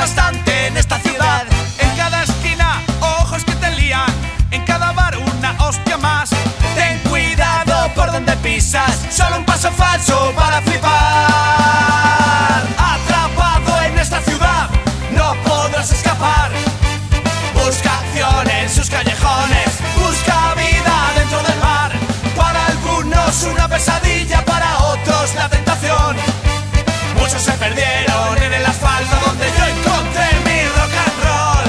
bastante en esta ciudad. En cada esquina, ojos que te lían. En cada bar, una hostia más. Ten cuidado por donde pisas. Solo un paso falso para flipar. Atrapado en esta ciudad, no podrás escapar. Busca acción en sus callejones. Busca vida dentro del mar. Para algunos una pesadilla, para otros la tentación. Muchos se perdieron en el asfalto donde yo encontré mi rock and roll.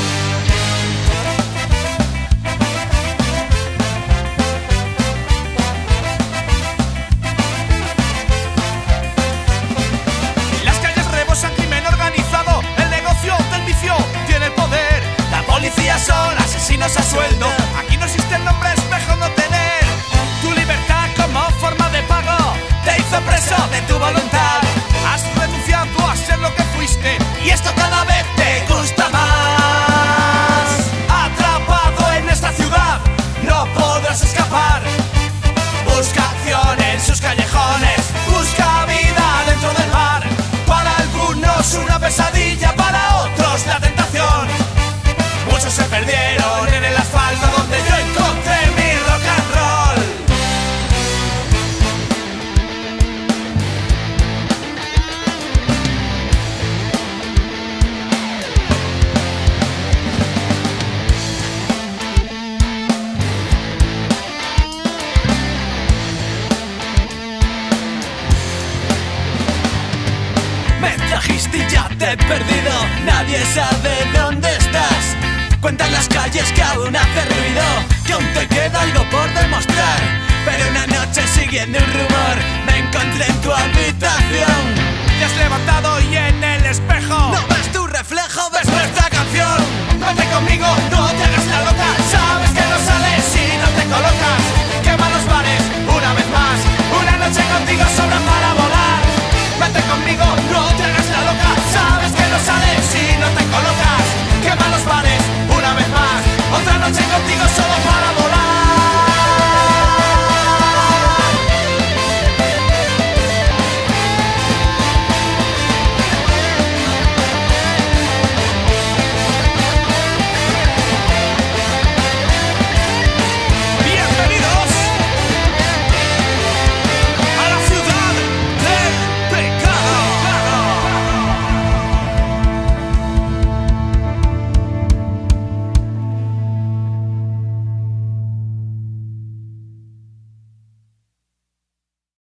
Las calles rebosan crimen organizado. El negocio del vicio tiene el poder. La policía son asesinos a sueldo. Aquí no existe el nombre espejo no tener. Tu libertad como forma de pago te hizo preso de tu voluntad. Has renunciado a ser lo que fuiste y esto cada vez te gusta más. Atrapado en esta ciudad, no podrás escapar. Busca acción en sus callejones. Busca vida dentro del mar. Para algunos una pesadilla, para otros la tentación. Muchos se perdieron en el asfalto donde yo encontré mi rock and roll. Me trajiste y ya te he perdido. Nadie sabe dónde estás. Cuentan las calles que aún hace ruido, que aún te queda algo por demostrar. Pero una noche siguiendo un rumor me encontré en tu habitación. Te has levantado y en el espejo no ves tu reflejo, ves nuestra canción. Vete conmigo, no